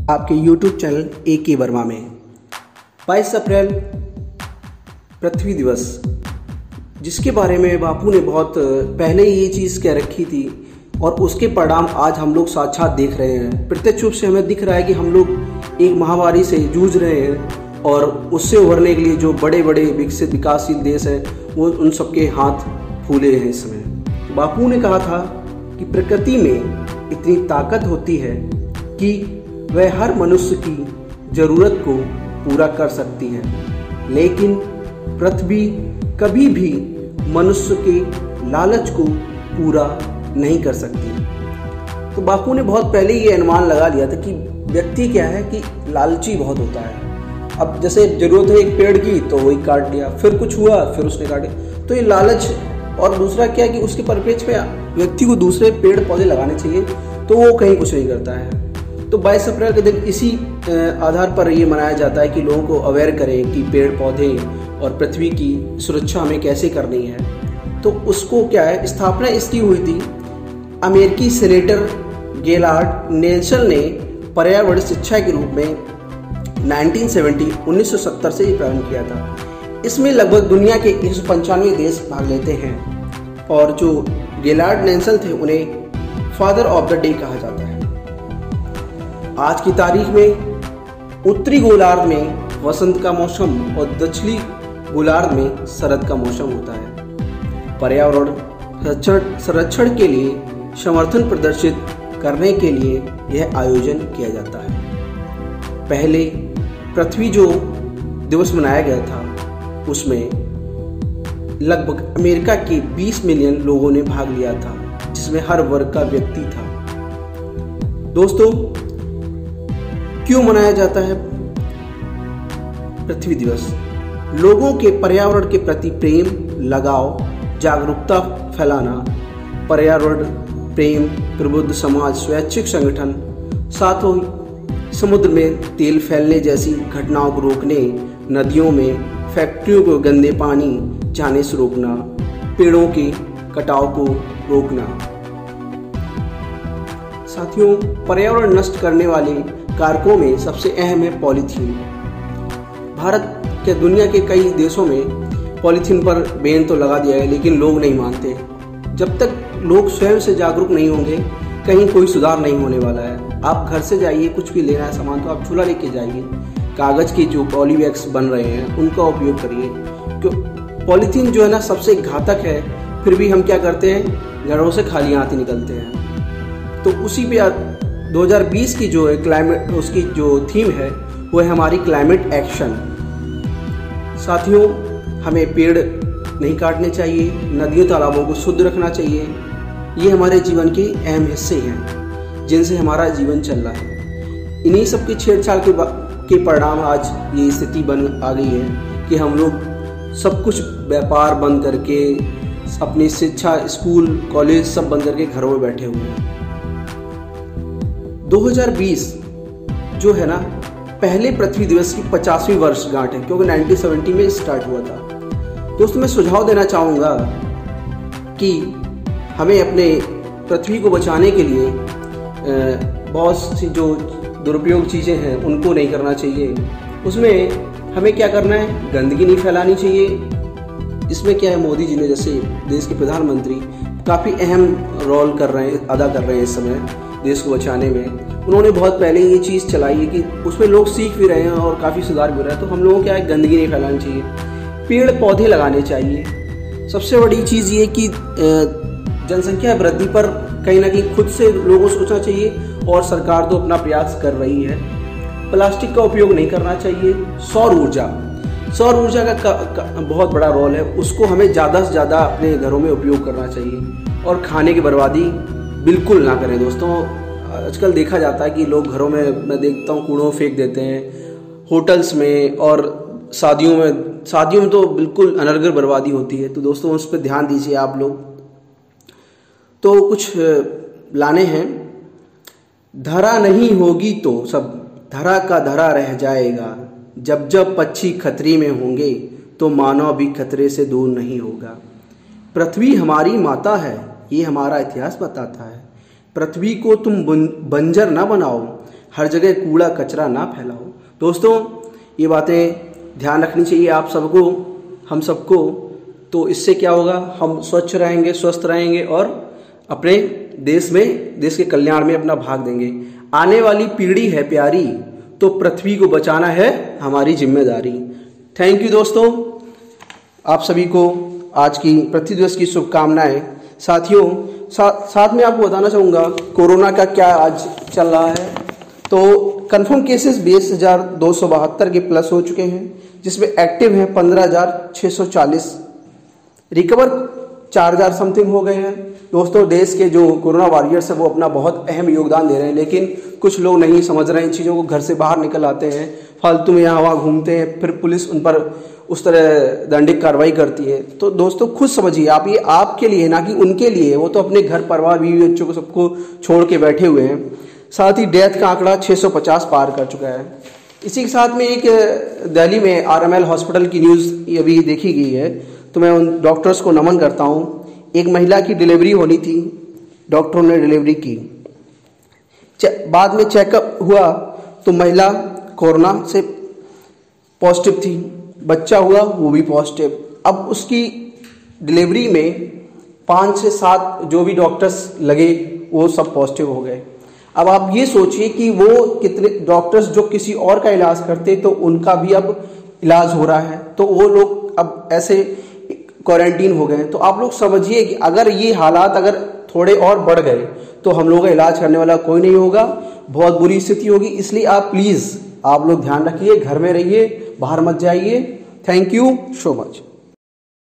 आपके YouTube channel AK Verma में 22 अप्रैल पृथ्वी दिवस, जिसके बारे में बापू ने बहुत पहले ही ये चीज़ कह रखी थी और उसके परिणाम आज हम लोग साक्षात देख रहे हैं। प्रत्यक्ष रूप से हमें दिख रहा है कि हम लोग एक महामारी से जूझ रहे हैं और उससे उभरने के लिए जो बड़े बड़े विकसित विकासशील देश हैं वो उन सबके हाथ फूले हैं इस समय। बापू ने कहा था कि प्रकृति में इतनी ताकत होती है कि वह हर मनुष्य की ज़रूरत को पूरा कर सकती है, लेकिन पृथ्वी कभी भी मनुष्य के लालच को पूरा नहीं कर सकती। तो बापू ने बहुत पहले ये अनुमान लगा लिया था कि व्यक्ति क्या है कि लालची बहुत होता है। अब जैसे ज़रूरत है एक पेड़ की तो वही काट लिया, फिर कुछ हुआ फिर उसने काटे, तो ये लालच। और दूसरा क्या है कि उसके परिप्रेक्ष्य में व्यक्ति को दूसरे पेड़ पौधे लगाने चाहिए तो वो कहीं कुछ नहीं करता है। तो 22 अप्रैल के दिन इसी आधार पर ये मनाया जाता है कि लोगों को अवेयर करें कि पेड़ पौधे और पृथ्वी की सुरक्षा हमें कैसे करनी है। तो उसको क्या है, स्थापना इसकी हुई थी। अमेरिकी सेनेटर गेलार्ड नेल्सन ने पर्यावरण शिक्षा के रूप में 1970 से ये प्रारंभ किया था। इसमें लगभग दुनिया के 195 देश भाग लेते हैं और जो गेलार्ड नेल्सन थे उन्हें फादर ऑफ द डे कहा जाता है। आज की तारीख में उत्तरी गोलार्ध में वसंत का मौसम और दक्षिणी गोलार्ध में शरद का मौसम होता है। पर्यावरण संरक्षण के लिए समर्थन प्रदर्शित करने के लिए यह आयोजन किया जाता है। पहले पृथ्वी जो दिवस मनाया गया था उसमें लगभग अमेरिका के 20 मिलियन लोगों ने भाग लिया था, जिसमें हर वर्ग का व्यक्ति था। दोस्तों, क्यों मनाया जाता है पृथ्वी दिवस? लोगों के पर्यावरण के प्रति प्रेम, लगाव, जागरूकता फैलाना, पर्यावरण प्रेम, प्रबुद्ध समाज, स्वैच्छिक संगठन, साथ ही समुद्र में तेल फैलने जैसी घटनाओं को रोकने, नदियों में फैक्ट्रियों को गंदे पानी जाने से रोकना, पेड़ों के कटाव को रोकना। साथियों, पर्यावरण नष्ट करने वाले कारकों में सबसे अहम है पॉलीथीन। भारत के दुनिया के कई देशों में पॉलीथीन पर बैन तो लगा दिया है, लेकिन लोग नहीं मानते। जब तक लोग स्वयं से जागरूक नहीं होंगे कहीं कोई सुधार नहीं होने वाला है। आप घर से जाइए, कुछ भी लेना है सामान तो आप झोला लेके जाइए। कागज़ के जो पॉली बैग्स बन रहे हैं उनका उपयोग करिए, क्यों पॉलीथीन जो है ना सबसे घातक है, फिर भी हम क्या करते हैं, घरों से खाली हाथ ही निकलते हैं। तो उसी पे 2020 की जो है क्लाइमेट, उसकी जो थीम है वो है हमारी क्लाइमेट एक्शन। साथियों, हमें पेड़ नहीं काटने चाहिए, नदियों तालाबों को शुद्ध रखना चाहिए। ये हमारे जीवन के अहम हिस्से हैं जिनसे हमारा जीवन चल रहा है। इन्हीं सब की छेड़छाड़ के परिणाम आज ये स्थिति बन आ गई है कि हम लोग सब कुछ व्यापार बंद करके, अपनी शिक्षा, स्कूल, कॉलेज सब बंद करके घरों में बैठे हुए हैं। 2020 जो है ना, पहले पृथ्वी दिवस की 50वीं वर्षगांठ है, क्योंकि 1970 में स्टार्ट हुआ था। दोस्तों, मैं सुझाव देना चाहूँगा कि हमें अपने पृथ्वी को बचाने के लिए बहुत सी जो दुरुपयोग चीज़ें हैं उनको नहीं करना चाहिए। उसमें हमें क्या करना है, गंदगी नहीं फैलानी चाहिए। इसमें क्या है, मोदी जी ने जैसे देश के प्रधानमंत्री काफ़ी अहम रोल अदा कर रहे हैं इस समय देश को बचाने में। उन्होंने बहुत पहले ये चीज़ चलाई है कि उसमें लोग सीख भी रहे हैं और काफ़ी सुधार भी हो रहा है। तो हम लोगों को क्या है, गंदगी नहीं फैलानी चाहिए, पेड़ पौधे लगाने चाहिए। सबसे बड़ी चीज़ ये कि जनसंख्या वृद्धि पर कहीं ना कहीं खुद से लोगों को सोचना चाहिए और सरकार तो अपना प्रयास कर रही है। प्लास्टिक का उपयोग नहीं करना चाहिए। सौर ऊर्जा का बहुत बड़ा रोल है, उसको हमें ज़्यादा से ज़्यादा अपने घरों में उपयोग करना चाहिए और खाने की बर्बादी बिल्कुल ना करें। दोस्तों, आजकल देखा जाता है कि लोग घरों में, मैं देखता हूँ, कूड़ों फेंक देते हैं, होटल्स में और शादियों में तो बिल्कुल अनर्गल बर्बादी होती है। तो दोस्तों, उस पर ध्यान दीजिए आप लोग। तो कुछ लाने हैं। धरा नहीं होगी तो सब धरा का धरा रह जाएगा, जब जब पक्षी खतरे में होंगे तो मानव भी खतरे से दूर नहीं होगा। पृथ्वी हमारी माता है, ये हमारा इतिहास बताता है। पृथ्वी को तुम बंजर न बनाओ, हर जगह कूड़ा कचरा ना फैलाओ। दोस्तों ये बातें ध्यान रखनी चाहिए आप सबको, हम सबको। तो इससे क्या होगा, हम स्वच्छ रहेंगे, स्वस्थ रहेंगे और अपने देश में, देश के कल्याण में अपना भाग देंगे। आने वाली पीढ़ी है प्यारी, तो पृथ्वी को बचाना है हमारी जिम्मेदारी। थैंक यू दोस्तों, आप सभी को आज की पृथ्वी दिवस की शुभकामनाएं। साथियों साथ में आपको बताना चाहूँगा कोरोना का क्या आज चल रहा है। तो कंफर्म केसेस 20,272 के प्लस हो चुके हैं, जिसमें एक्टिव हैं 15,640, रिकवर 4,000 समथिंग हो गए हैं। दोस्तों देश के जो कोरोना वॉरियर्स हैं वो अपना बहुत अहम योगदान दे रहे हैं, लेकिन कुछ लोग नहीं समझ रहे हैं इन चीज़ों को, घर से बाहर निकल आते हैं, फालतू में यहाँ वहाँ घूमते हैं, फिर पुलिस उन पर उस तरह दंडिक कार्रवाई करती है। तो दोस्तों खुद समझिए आप, ये आपके लिए ना कि उनके लिए, वो तो अपने घर परिवार बीवी बच्चों को सबको छोड़ के बैठे हुए हैं। साथ ही डेथ का आंकड़ा 650 पार कर चुका है। इसी के साथ में एक दिल्ली में आरएमएल हॉस्पिटल की न्यूज़ अभी देखी गई है, तो मैं उन डॉक्टर्स को नमन करता हूँ। एक महिला की डिलीवरी होनी थी, डॉक्टरों ने डिलीवरी की, बाद में चेकअप हुआ तो महिला कोरोना से पॉजिटिव थी, बच्चा हुआ वो भी पॉजिटिव। अब उसकी डिलीवरी में 5 से 7 जो भी डॉक्टर्स लगे वो सब पॉजिटिव हो गए। अब आप ये सोचिए कि वो कितने डॉक्टर्स जो किसी और का इलाज करते तो उनका भी अब इलाज हो रहा है, तो वो लोग अब ऐसे क्वारंटीन हो गए। तो आप लोग समझिए कि अगर ये हालात अगर थोड़े और बढ़ गए तो हम लोगों का इलाज करने वाला कोई नहीं होगा, बहुत बुरी स्थिति होगी। इसलिए आप प्लीज़ आप लोग ध्यान रखिए, घर में रहिए, बाहर मत जाइए। Thank you so much.